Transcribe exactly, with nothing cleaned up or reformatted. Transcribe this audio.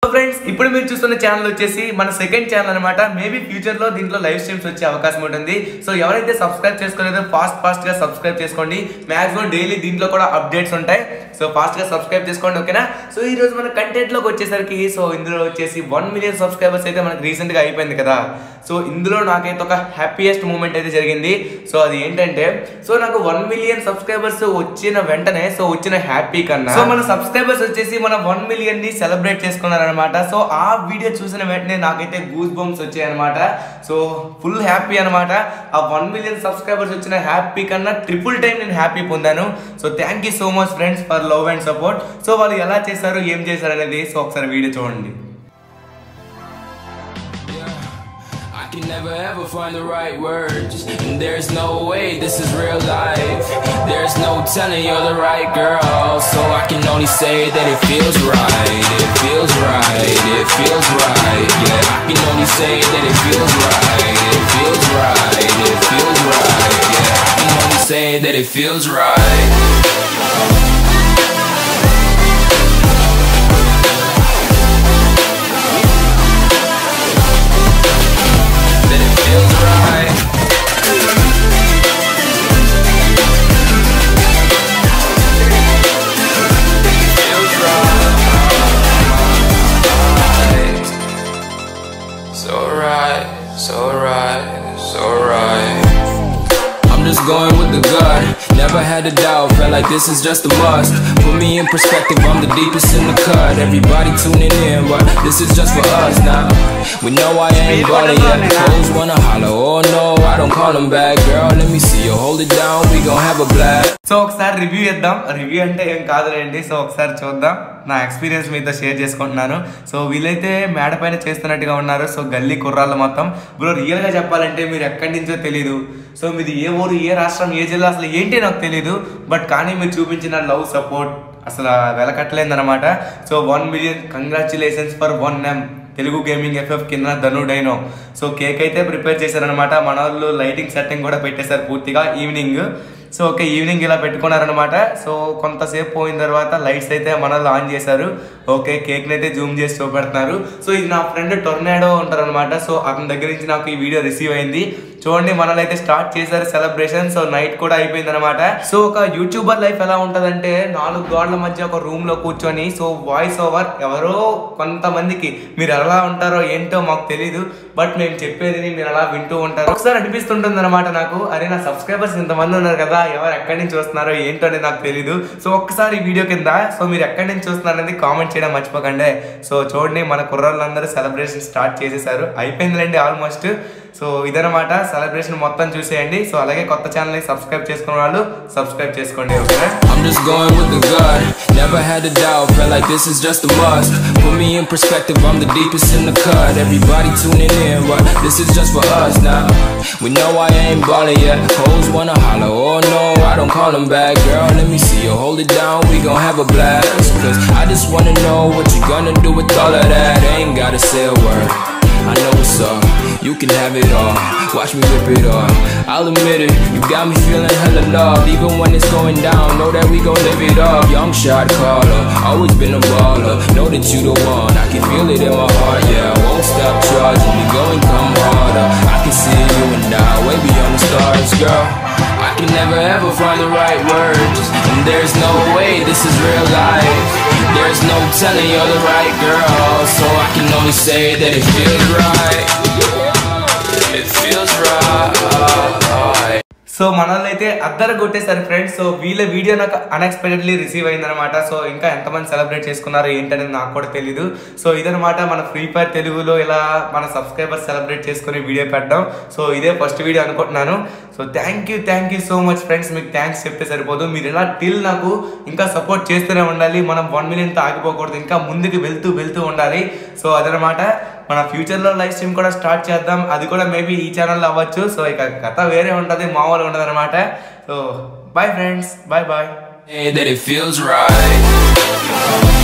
Friends ఇప్పుడు మీరు చూస్తున్న ఛానల్ వచ్చేసి మన సెకండ్ ఛానల్ అన్నమాట. మేబీ ఫ్యూచర్ లో దీంట్లో లైవ్ స్ట్రీమ్స్ వచ్చే అవకాశం ఉంటుంది. సో ఎవరైతే సబ్స్క్రైబ్ చేసుకోలేదో ఫాస్ట్ ఫాస్ట్ గా సబ్స్క్రైబ్ చేసుకోండి. మాక్సిమం డైలీ దీంట్లో కూడా అప్డేట్స్ ఉంటాయి. సో ఫాస్ట్ గా సబ్స్క్రైబ్ చేసుకోండి, ఓకేనా? సో ఈ రోజు మన కంటెంట్ లోకి వచ్చేసరికి సో ఇందులో వచ్చేసి వన్ మిలియన్ సబ్స్క్రైబర్స్ అయితే మనకి రీసెంట్ గా అయిపోయింది కదా. సో ఇందులో నాకైతే ఒక హ్యాపీయెస్ట్ మూమెంట్ అయితే జరిగింది. సో అది ఏంటంటే సో నాకు వన్ మిలియన్ సబ్స్క్రైబర్స్ వచ్చిన వెంటనే సో వచ్చిన హ్యాపీ కన్నా సో మన సబ్స్క్రైబర్స్ వచ్చేసి మన వన్ మిలియన్ ని సెలబ్రేట్ చేసుకున్నారనమాట. సో ఆ వీడియో చూసిన వెంటనే నాకైతే గూస్ బంప్స్ వచ్చాయి అనమాట. సో ఫుల్ హ్యాపీ అనమాట. ఆ వన్ మిలియన్ సబ్స్క్రైబర్స్ వచ్చిన హ్యాపీ కన్నా ట్రిపుల్ టైం నేను హ్యాపీ పొందాను. So thank you so much friends for love and support. So వాళ్ళు ఎలా చేశారు, ఏం చేశారు అనేది సో ఒకసారి వీడియో చూడండి. I can never ever find the right words, and there's no way this is real life. There's no telling you're the right girl, so I can only say that it feels right. It feels right, it feels right. Yeah, I can only say that it feels right. It feels right, it feels right. Yeah, I can only say that it feels right. Going with the gut, never had a doubt, felt like this is just a must. Put me in perspective, I'm the deepest in the cut. Everybody tuning in, but this is just for us now. We know I ain't ballin' yet. Hoes wanna holler, oh no, I don't call them back. Girl, let me see you hold it down, we gon' have a blast. So ఒకసారి review చేద్దాం. Review అంటే ఏం కాదులేండి. So ఒకసారి చూద్దాం. నా experience మీతో share చేసుకుంటున్నాను. సో వీళ్ళైతే మేడ పైన చేస్తున్నట్టుగా ఉన్నారు. సో గల్లీ కుర్రాళ్ళు మొత్తం. బ్రో రియల్గా చెప్పాలంటే మీరు ఎక్కడి నుంచో తెలీదు. సో మీది ఏ ఊరు, ఏ రాష్ట్రం, ఏ జిల్లా అసలు ఏంటి నాకు తెలీదు. బట్ కానీ మీరు చూపించిన లవ్ సపోర్ట్ అసలు వెలకట్టలేదన్నమాట. So one million congratulations for one M Telugu gaming FF కింద ధను డైనో. సో కేక్ అయితే ప్రిపేర్ చేశారనమాట. మన వాళ్ళు లైటింగ్ సెట్టింగ్ కూడా పెట్టేశారు పూర్తిగా ఈవినింగ్. సో ఓకే ఈవినింగ్ ఇలా పెట్టుకున్నారనమాట. సో కొంతసేపు పోయిన తర్వాత లైట్స్ అయితే మన వాళ్ళు ఆన్ చేశారు. ఓకే కేక్ని అయితే జూమ్ చేసి చూపెడుతున్నారు. సో ఇది నా ఫ్రెండ్ టొర్నాడో ఉంటారనమాట. సో అతని దగ్గర నుంచి నాకు ఈ వీడియో రిసీవ్ అయింది. చూడండి మనల్ని అయితే స్టార్ట్ చేశారు సెలబ్రేషన్. సో నైట్ కూడా అయిపోయింది అనమాట. సో ఒక యూట్యూబర్ లైఫ్ ఎలా ఉంటుందంటే నాలుగు గోడల మధ్య ఒక రూమ్ లో కూర్చొని సో వాయిస్ ఓవర్ ఎవరో కొంతమందికి మీరు ఎలా ఉంటారో ఏంటో మాకు తెలీదు. బట్ మేము చెప్పేది మీరు అలా వింటూ ఉంటారు. ఒకసారి అనిపిస్తుంటుంది అనమాట నాకు, అరే నా సబ్స్క్రైబర్స్ ఇంతమంది ఉన్నారు కదా, ఎవరు ఎక్కడి నుంచి చూస్తున్నారో ఏంటో అనేది నాకు తెలీదు. సో ఒక్కసారి ఈ వీడియో కింద సో మీరు ఎక్కడి నుంచి చూస్తున్నారు అనేది కామెంట్ చేయడం మర్చిపోకండి. సో చూడండి మన కుర్రాళ్ళందరూ సెలబ్రేషన్ స్టార్ట్ చేసేసారు. అయిపోయిందిలేండి ఆల్మోస్ట్. సో ఇదనమాట సెలబ్రేషన్ మొత్తం చూసేయండి. సో అలాగే కొత్త ఛానల్ ని సబ్స్క్రైబ్ చేసుకున్న వాళ్ళు సబ్స్క్రైబ్ చేసుకోండి, ఓకేనా? I'm just going with the gut, never had a doubt, felt like this is just a must. Put me in perspective, I'm the deepest in the cut. Everybody tuning in, but this is just for us now. We know I ain't ballin' yet. Hoes wanna holler, oh no, I don't call them back. Girl, let me see you hold it down, we gon' have a blast. Cause I just wanna know what you gonna do with all of that. Ain't gotta say a word, I know what's up, you can have it all, watch me rip it off. I'll admit it, you got me feeling hella love. Even when it's going down, know that we gon' live it up. Young shot caller, always been a baller. Know that you the one, I can feel it in my heart. Yeah, I won't stop charging, we go and come harder. I can see you and I, way beyond the stars, girl. I can never ever find the right words, and there's no way this is real life. There's no telling you're the right girl, so I can only say that it feels right. It feels right. So మనల్ని అయితే అద్దరు కొట్టేశారు friends. So వీళ్ళ video నాకు unexpectedly receive అయిందనమాట. So ఇంకా ఎంతమంది celebrate చేసుకున్నారు ఏంటనేది నాకు కూడా తెలీదు. సో ఇదనమాట మన ఫ్రీ ఫైర్ తెలుగులో ఇలా మన సబ్స్క్రైబర్స్ సెలబ్రేట్ చేసుకుని వీడియో పెట్టడం. సో ఇదే ఫస్ట్ వీడియో అనుకుంటున్నాను. So thank you thank you so much friends. మీకు థ్యాంక్స్ చెప్తే సరిపోదు, మీరు ఇలా టిల్ నాకు ఇంకా సపోర్ట్ చేస్తూనే ఉండాలి. మనం వన్ మిలియన్తో ఆగిపోకూడదు, ఇంకా ముందుకు వెళ్తూ వెళ్తూ ఉండాలి. సో అదనమాట మన ఫ్యూచర్లో లైవ్ స్ట్రీమ్ కూడా స్టార్ట్ చేద్దాం. అది కూడా మేబీ ఈ ఛానల్లో అవ్వచ్చు. సో ఇక కథ వేరే ఉంటుంది, మామూలుగా ఉంటుంది అనమాట. So bye friends, bye bye. That it feels right.